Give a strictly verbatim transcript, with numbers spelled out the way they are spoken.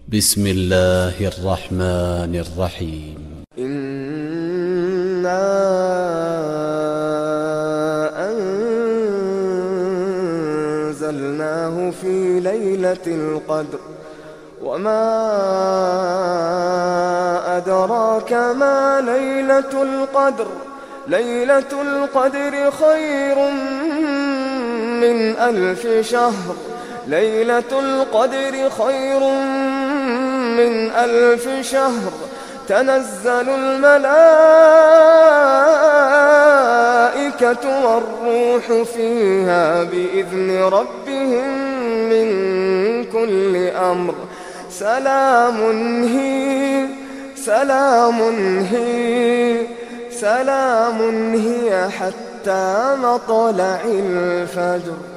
بسم الله الرحمن الرحيم. إنا أنزلناه في ليلة القدر وما أدراك ما ليلة القدر ليلة القدر خير من ألف شهر ليلة القدر خير من ألف شهر تنزل الملائكة والروح فيها بإذن ربهم من كل أمر سلام هي سلام هي سلام هي حتى مطلع الفجر.